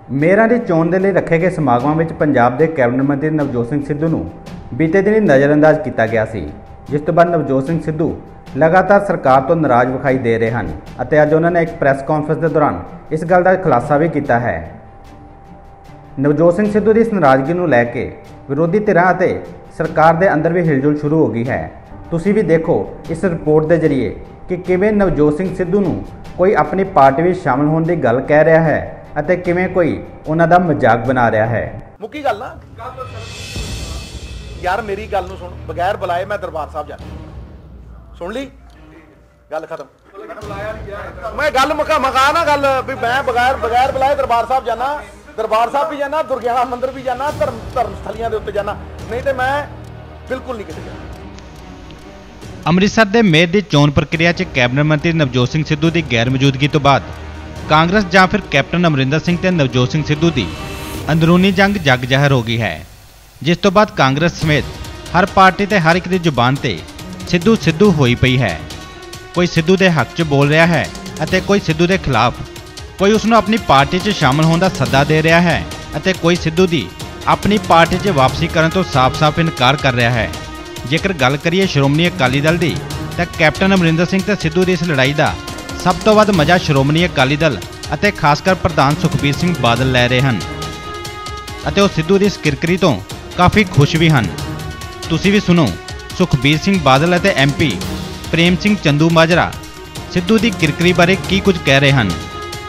ਮੇਅਰਾਂ ਦੀ ਚੋਣ ਦੇ ਲਈ ਰੱਖੇ ਗਏ ਸਮਾਗਮਾਂ ਵਿੱਚ ਪੰਜਾਬ ਦੇ ਕੈਬਨਿਟ ਮੰਤਰੀ ਨਵਜੋਤ ਸਿੰਘ ਸਿੱਧੂ ਨੂੰ ਬੀਤੇ ਦਿਨੀ ਨਜ਼ਰਅੰਦਾਜ਼ ਕੀਤਾ ਗਿਆ ਸੀ, ਜਿਸ ਤੋਂ ਬਾਅਦ ਨਵਜੋਤ ਸਿੰਘ ਸਿੱਧੂ ਲਗਾਤਾਰ ਸਰਕਾਰ ਤੋਂ ਨਾਰਾਜ਼ ਵਿਖਾਈ ਦੇ ਰਹੇ ਹਨ ਅਤੇ ਅੱਜ ਉਹਨਾਂ ਨੇ ਇੱਕ ਪ੍ਰੈਸ ਕਾਨਫਰੰਸ ਦੇ ਦੌਰਾਨ ਇਸ ਗੱਲ ਦਾ ਖੁਲਾਸਾ ਵੀ ਕੀਤਾ ਹੈ। ਨਵਜੋਤ ਸਿੰਘ ਸਿੱਧੂ ਦੀ ਇਸ ਨਾਰਾਜ਼ਗੀ ਨੂੰ ਲੈ ਕੇ ਵਿਰੋਧੀ ਧਿਰਾਂ ਅਤੇ ਸਰਕਾਰ ਦੇ ਅੰਦਰ ਵੀ ਹਿਲਜੁਲ ਸ਼ੁਰੂ ਹੋ ਗਈ ਹੈ। ਤੁਸੀਂ ਵੀ ਦੇਖੋ ਇਸ ਰਿਪੋਰਟ ਦੇ ਜ਼ਰੀਏ ਕਿ ਕਿਵੇਂ ਨਵਜੋਤ ਸਿੰਘ ਸਿੱਧੂ ਨੂੰ ਕੋਈ ਆਪਣੀ ਪਾਰਟੀ ਵਿੱਚ ਸ਼ਾਮਲ ਹੋਣ ਦੀ ਗੱਲ ਕਹਿ ਰਿਹਾ ਹੈ ਅਤੇ ਕਿਵੇਂ ਕੋਈ ਉਹਨਾਂ ਦਾ ਮਜ਼ਾਕ ਬਣਾ ਰਿਹਾ ਹੈ। ਮੁੱਕੀ ਗੱਲ ਨਾ ਯਾਰ, ਮੇਰੀ ਗੱਲ ਨੂੰ ਸੁਣ। ਬਗੈਰ ਬੁਲਾਏ ਮੈਂ ਦਰਬਾਰ ਸਾਹਿਬ ਜਾਣਾ, ਸੁਣ ਲਈ ਗੱਲ ਖਤਮ। ਮੈਂ ਗੱਲ ਮਕਾ ਨਾ ਗੱਲ ਵੀ ਮੈਂ ਬਗੈਰ ਬੁਲਾਏ ਦਰਬਾਰ ਸਾਹਿਬ ਜਾਣਾ, ਦਰਬਾਰ ਸਾਹਿਬ ਵੀ ਜਾਣਾ, ਦੁਰਗਿਆਣਾ ਮੰਦਿਰ ਵੀ ਜਾਣਾ, ਧਰਮ ਸਥਲੀਆਂ ਦੇ ਉੱਤੇ ਜਾਣਾ, ਨਹੀਂ ਤੇ ਮੈਂ ਬਿਲਕੁਲ ਨਹੀਂ ਕਿਤੇ ਜਾਣਾ। ਅੰਮ੍ਰਿਤਸਰ ਦੇ ਮੇਅਰ ਦੀ ਚੋਣ ਪ੍ਰਕਿਰਿਆ 'ਚ ਕੈਬਨਿਟ ਮੰਤਰੀ ਨਵਜੋਤ ਸਿੰਘ ਸਿੱਧੂ ਦੀ ਗੈਰ ਮੌਜੂਦਗੀ ਤੋਂ ਬਾਅਦ ਕਾਂਗਰਸ ਜਾਂ ਫਿਰ ਕੈਪਟਨ ਅਮਰਿੰਦਰ ਸਿੰਘ ਤੇ ਨਵਜੋਤ ਸਿੰਘ ਸਿੱਧੂ ਦੀ ਅੰਦਰੂਨੀ ਜੰਗ ਜਗ ਜ਼ਾਹਰ ਹੋ ਗਈ ਹੈ, ਜਿਸ ਤੋਂ ਬਾਅਦ ਕਾਂਗਰਸ ਸਮੇਤ ਹਰ ਪਾਰਟੀ ਤੇ ਹਰ ਇੱਕ ਦੀ ਜ਼ੁਬਾਨ ਤੇ ਸਿੱਧੂ ਸਿੱਧੂ ਹੋਈ ਪਈ ਹੈ। ਕੋਈ ਸਿੱਧੂ ਦੇ ਹੱਕ 'ਚ ਬੋਲ ਰਿਹਾ ਹੈ ਅਤੇ ਕੋਈ ਸਿੱਧੂ ਦੇ ਖਿਲਾਫ, ਕੋਈ ਉਸ ਨੂੰ ਆਪਣੀ ਪਾਰਟੀ 'ਚ ਸ਼ਾਮਲ ਹੋਣ ਦਾ ਸੱਦਾ ਦੇ ਰਿਹਾ ਹੈ ਅਤੇ ਕੋਈ ਸਿੱਧੂ ਦੀ ਆਪਣੀ ਪਾਰਟੀ 'ਚ ਵਾਪਸੀ ਕਰਨ ਤੋਂ ਸਾਫ਼-ਸਾਫ਼ ਇਨਕਾਰ ਕਰ ਰਿਹਾ ਹੈ। ਜੇਕਰ ਗੱਲ ਕਰੀਏ ਸ਼੍ਰੋਮਣੀ ਅਕਾਲੀ ਦਲ ਦੀ, ਤਾਂ ਕੈਪਟਨ ਅਮਰਿੰਦਰ ਸਿੰਘ ਤੇ ਸਿੱਧੂ ਦੀ ਇਸ ਲੜਾਈ ਦਾ ਸਭ ਤੋਂ ਵੱਧ ਮਜ਼ਾ ਸ਼੍ਰੋਮਣੀ ਅਕਾਲੀ ਦਲ ਅਤੇ ਖਾਸ ਕਰ ਪ੍ਰਧਾਨ ਸੁਖਬੀਰ ਸਿੰਘ ਬਾਦਲ ਲੈ ਰਹੇ ਹਨ ਅਤੇ ਉਹ ਸਿੱਧੂ ਦੀ ਇਸ ਕਿਰਕਰੀ ਤੋਂ ਕਾਫੀ ਖੁਸ਼ ਵੀ ਹਨ। ਤੁਸੀਂ ਵੀ ਸੁਣੋ ਸੁਖਬੀਰ ਸਿੰਘ ਬਾਦਲ ਅਤੇ MP ਪ੍ਰੇਮ ਸਿੰਘ ਚੰਦੂਮਾਜਰਾ ਸਿੱਧੂ ਦੀ ਕਿਰਕਰੀ ਬਾਰੇ ਕੀ ਕੁਝ ਕਹਿ ਰਹੇ ਹਨ।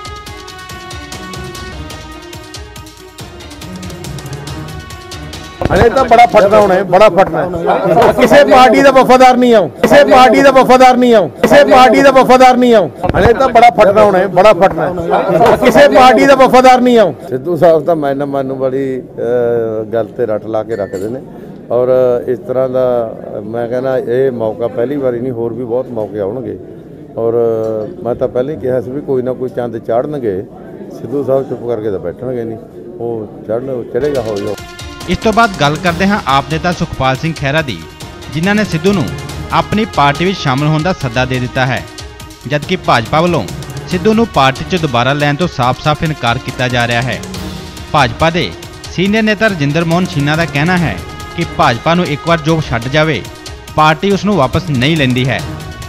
हले तो बड़ा फटना होना है, बड़ा फटना है। किसी पार्टी का वफादार नहीं आऊँ, किसी पार्टी का वफादार नहीं आऊँ, किसी पार्टी का वफादार नहीं आऊँ। हले तो बड़ा फटना होना है, बड़ा फटना है। किसी पार्टी का वफादार नहीं आऊँ। सिद्धू साहब तो मैनू बड़ी गल ते रट ला के रखते हैं और इस तरह का मैं कहना ये मौका पहली बार नहीं, होर भी बहुत मौके आउणगे और मैं तो पहले ही कहा भी कोई ना कोई चंद चाढ़नगे। सिद्धू साहब चुप करके तो बैठणगे नहीं, वो चढ़ेगा हो जाओ। ਇਸ ਤੋਂ ਬਾਅਦ ਗੱਲ ਕਰਦੇ ਹਾਂ ਆਪ ਨੇਤਾ ਸੁਖਪਾਲ ਸਿੰਘ ਖਹਿਰਾ ਦੀ, ਜਿਨ੍ਹਾਂ ਨੇ ਸਿੱਧੂ ਨੂੰ ਆਪਣੀ ਪਾਰਟੀ ਵਿੱਚ ਸ਼ਾਮਲ ਹੋਣ ਦਾ ਸੱਦਾ ਦੇ ਦਿੱਤਾ ਹੈ, ਜਦਕਿ ਭਾਜਪਾ ਵੱਲੋਂ ਸਿੱਧੂ ਨੂੰ ਪਾਰਟੀ 'ਚ ਦੁਬਾਰਾ ਲੈਣ ਤੋਂ ਸਾਫ਼-ਸਾਫ਼ ਇਨਕਾਰ ਕੀਤਾ ਜਾ ਰਿਹਾ ਹੈ। ਭਾਜਪਾ ਦੇ ਸੀਨੀਅਰ ਨੇਤਾ ਰਜਿੰਦਰ ਮੋਹਨ ਛੀਨਾ ਦਾ ਕਹਿਣਾ ਹੈ ਕਿ ਭਾਜਪਾ ਨੂੰ ਇੱਕ ਵਾਰ ਜੋ ਛੱਡ ਜਾਵੇ, ਪਾਰਟੀ ਉਸ ਨੂੰ ਵਾਪਸ ਨਹੀਂ ਲੈਂਦੀ ਹੈ।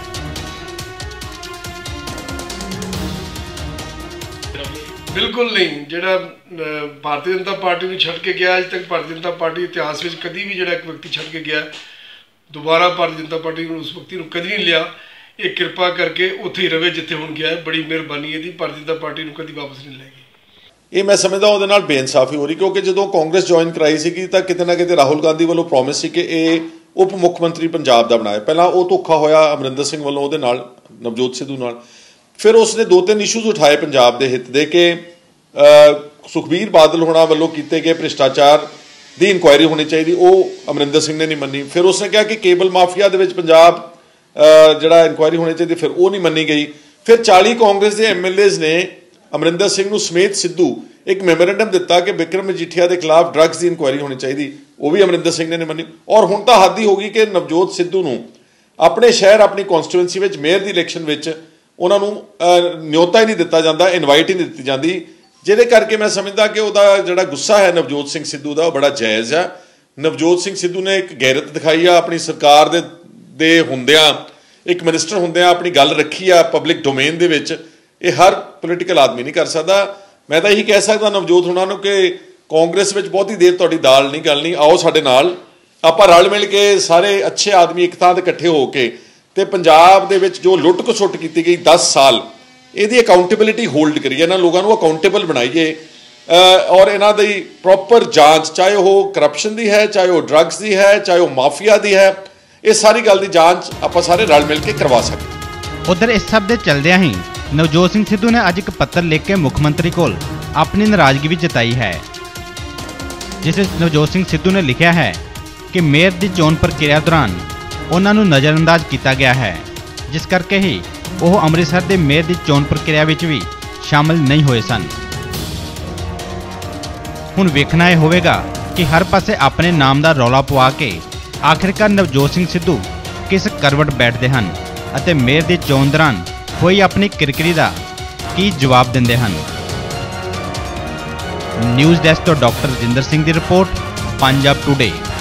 बिल्कुल नहीं, ਜਿਹੜਾ ਭਾਰਤੀ ਜਨਤਾ ਪਾਰਟੀ ਨੂੰ ਛੱਡ ਕੇ ਗਿਆ, ਅੱਜ ਤੱਕ ਭਾਰਤੀ ਜਨਤਾ ਪਾਰਟੀ ਇਤਿਹਾਸ ਵਿੱਚ ਕਦੀ ਵੀ ਜਿਹੜਾ ਇੱਕ ਵਿਅਕਤੀ ਛੱਡ ਕੇ ਗਿਆ ਦੁਬਾਰਾ ਭਾਰਤੀ ਜਨਤਾ ਪਾਰਟੀ ਨੂੰ ਉਸ ਵਿਅਕਤੀ ਨੂੰ ਕਦੀ ਨਹੀਂ ਲਿਆ। ਇਹ ਕਿਰਪਾ ਕਰਕੇ ਉੱਥੇ ਹੀ ਰਵੇ ਜਿੱਥੇ ਹੁਣ ਗਿਆ ਹੈ। ਬੜੀ ਮਿਹਰਬਾਨੀ ਇਹਦੀ, ਭਾਰਤੀ ਜਨਤਾ ਪਾਰਟੀ ਨੂੰ ਕਦੀ ਵਾਪਸ ਨਹੀਂ ਲੈਗੀ। ਇਹ ਮੈਂ ਸਮਝਦਾ ਉਹਦੇ ਨਾਲ ਬੇਇਨਸਾਫੀ ਹੋ ਰਹੀ, ਕਿਉਂਕਿ ਜਦੋਂ ਕਾਂਗਰਸ ਜੁਆਇਨ ਕਰਾਈ ਸੀਗੀ ਤਾਂ ਕਿਤੇ ਨਾ ਕਿਤੇ ਰਾਹੁਲ ਗਾਂਧੀ ਵੱਲੋਂ ਪ੍ਰੋਮਿਸ ਸੀ ਕਿ ਇਹ ਉਪ ਮੁੱਖ ਮੰਤਰੀ ਪੰਜਾਬ ਦਾ ਬਣਾਇਆ। ਪਹਿਲਾਂ ਉਹ ਧੋਖਾ ਹੋਇਆ ਅਮਰਿੰਦਰ ਸਿੰਘ ਵੱਲੋਂ ਉਹਦੇ ਨਾਲ, ਨਵਜੋਤ ਸਿੱਧੂ ਨਾਲ। ਫਿਰ ਉਸਨੇ 2-3 ਇਸ਼ੂਜ਼ ਉਠਾਏ ਪੰਜਾਬ ਦੇ ਹਿੱਤ ਦੇ ਕਿ ਸੁਖਬੀਰ ਬਾਦਲ ਹੋਣਾ ਵੱਲੋਂ ਕੀਤੇ ਗਏ ਭ੍ਰਿਸ਼ਟਾਚਾਰ ਦੀ ਇਨਕੁਆਇਰੀ ਹੋਣੀ ਚਾਹੀਦੀ, ਉਹ ਅਮਰਿੰਦਰ ਸਿੰਘ ਨੇ ਨਹੀਂ ਮੰਨੀ। ਫਿਰ ਉਸਨੇ ਕਿਹਾ ਕਿ ਕੇਬਲ ਮਾਫੀਆ ਦੇ ਵਿੱਚ ਪੰਜਾਬ ਜਿਹੜਾ ਇਨਕੁਆਇਰੀ ਹੋਣੀ ਚਾਹੀਦੀ, ਫਿਰ ਉਹ ਨਹੀਂ ਮੰਨੀ ਗਈ। ਫਿਰ 40 ਕਾਂਗਰਸ ਦੇ MLAs ਨੇ ਅਮਰਿੰਦਰ ਸਿੰਘ ਨੂੰ ਸਮੇਤ ਸਿੱਧੂ ਇੱਕ ਮੈਮੋਰੈਂਡਮ ਦਿੱਤਾ ਕਿ ਬਿਕਰਮ ਮਜੀਠੀਆ ਦੇ ਖਿਲਾਫ ਡਰੱਗਸ ਦੀ ਇਨਕੁਆਇਰੀ ਹੋਣੀ ਚਾਹੀਦੀ, ਉਹ ਵੀ ਅਮਰਿੰਦਰ ਸਿੰਘ ਨੇ ਨਹੀਂ ਮੰਨੀ। ਔਰ ਹੁਣ ਤਾਂ ਹੱਦ ਹੀ ਹੋ ਗਈ ਕਿ ਨਵਜੋਤ ਸਿੱਧੂ ਨੂੰ ਆਪਣੇ ਸ਼ਹਿਰ, ਆਪਣੀ ਕੌਂਸਟੀਟੂਐਂਸੀ ਵਿੱਚ ਮੇਅਰ ਦੀ ਇਲੈਕਸ਼ਨ ਵਿੱਚ ਉਹਨਾਂ ਨੂੰ ਨਿਯੋਤਾ ਹੀ ਨਹੀਂ ਦਿੱਤਾ ਜਾਂਦਾ, ਇਨਵਾਈਟ ਹੀ ਨਹੀਂ ਦਿੱਤੀ ਜਾਂਦੀ, ਜਿਹਦੇ ਕਰਕੇ ਮੈਂ ਸਮਝਦਾ ਕਿ ਉਹਦਾ ਜਿਹੜਾ ਗੁੱਸਾ ਹੈ ਨਵਜੋਤ ਸਿੰਘ ਸਿੱਧੂ ਦਾ, ਉਹ ਬੜਾ ਜਾਇਜ਼ ਹੈ। ਨਵਜੋਤ ਸਿੰਘ ਸਿੱਧੂ ਨੇ ਇੱਕ ਗੈਰਤ ਦਿਖਾਈ ਆ, ਆਪਣੀ ਸਰਕਾਰ ਦੇ ਹੁੰਦਿਆਂ, ਇੱਕ ਮਿਨਿਸਟਰ ਹੁੰਦਿਆਂ ਆਪਣੀ ਗੱਲ ਰੱਖੀ ਆ ਪਬਲਿਕ ਡੋਮੇਨ ਦੇ ਵਿੱਚ। ਇਹ ਹਰ ਪੋਲੀਟੀਕਲ ਆਦਮੀ ਨਹੀਂ ਕਰ ਸਕਦਾ। ਮੈਂ ਤਾਂ ਇਹੀ ਕਹਿ ਸਕਦਾ ਨਵਜੋਤ ਹੁਣਾਂ ਨੂੰ ਕਿ ਕਾਂਗਰਸ ਵਿੱਚ ਬਹੁਤੀ ਦੇਰ ਤੁਹਾਡੀ ਦਾਲ ਨਹੀਂ ਗਲਣੀ, ਆਓ ਸਾਡੇ ਨਾਲ, ਆਪਾਂ ਰਲ ਮਿਲ ਕੇ ਸਾਰੇ ਅੱਛੇ ਆਦਮੀ ਇੱਕ ਥਾਂ 'ਤੇ ਇਕੱਠੇ ਹੋ ਕੇ ਤੇ ਪੰਜਾਬ ਦੇ ਵਿੱਚ ਜੋ ਲੁੱਟ ਖਸੁੱਟ ਕੀਤੀ ਗਈ 10 ਸਾਲ, ਇਹਦੀ ਅਕਾਊਂਟੇਬਿਲਿਟੀ ਹੋਲਡ ਕਰੀਏ, ਇਹਨਾਂ ਲੋਕਾਂ ਨੂੰ ਅਕਾਊਂਟੇਬਲ ਬਣਾਈਏ ਔਰ ਇਹਨਾਂ ਦੀ ਪ੍ਰੋਪਰ ਜਾਂਚ, ਚਾਹੇ ਉਹ ਕਰਪਸ਼ਨ ਦੀ ਹੈ, ਚਾਹੇ ਉਹ ਡਰੱਗਸ ਦੀ ਹੈ, ਚਾਹੇ ਉਹ ਮਾਫੀਆ ਦੀ ਹੈ, ਇਹ ਸਾਰੀ ਗੱਲ ਦੀ ਜਾਂਚ ਆਪਾਂ ਸਾਰੇ ਰਲ ਮਿਲ ਕੇ ਕਰਵਾ ਸਕਦੇ। ਉਧਰ ਇਸ ਸਭ ਦੇ ਚੱਲਦਿਆਂ ਹੀ ਨਵਜੋਤ ਸਿੰਘ ਸਿੱਧੂ ਨੇ ਅੱਜ ਇੱਕ ਪੱਤਰ ਲਿਖ ਕੇ ਮੁੱਖ ਮੰਤਰੀ ਕੋਲ ਆਪਣੀ ਨਾਰਾਜ਼ਗੀ ਵੀ ਜਤਾਈ ਹੈ, ਜਿਸ ਵਿੱਚ ਨਵਜੋਤ ਸਿੰਘ ਸਿੱਧੂ ਨੇ ਲਿਖਿਆ ਹੈ ਕਿ ਮੇਅਰ ਦੀ ਚੋਣ ਪ੍ਰਕਿਰਿਆ ਦੌਰਾਨ ਉਹਨਾਂ ਨੂੰ ਨਜ਼ਰਅੰਦਾਜ਼ ਕੀਤਾ ਗਿਆ ਹੈ, ਜਿਸ ਕਰਕੇ ਹੀ ਉਹ ਅੰਮ੍ਰਿਤਸਰ ਦੇ ਮੇਅਰ ਦੀ ਚੋਣ ਪ੍ਰਕਿਰਿਆ ਵਿੱਚ ਵੀ ਸ਼ਾਮਲ ਨਹੀਂ ਹੋਏ ਸਨ। ਹੁਣ ਵੇਖਣਾ ਇਹ ਹੋਵੇਗਾ ਕਿ ਹਰ ਪਾਸੇ ਆਪਣੇ ਨਾਮ ਦਾ ਰੌਲਾ ਪਵਾ ਕੇ ਆਖਿਰਕਾਰ ਨਵਜੋਤ ਸਿੰਘ ਸਿੱਧੂ ਕਿਸ ਕਰਵਟ ਬੈਠਦੇ ਹਨ ਅਤੇ ਮੇਅਰ ਦੀ ਚੋਣ ਦੌਰਾਨ ਹੋਈ ਆਪਣੀ ਕਿਰਕਰੀ ਦਾ ਕੀ ਜਵਾਬ ਦਿੰਦੇ ਹਨ। ਨਿਊਜ਼ ਡੈਸਕ ਤੋਂ ਡਾਕਟਰ ਰਜਿੰਦਰ ਸਿੰਘ ਦੀ ਰਿਪੋਰਟ, ਪੰਜਾਬ ਟੁਡੇ।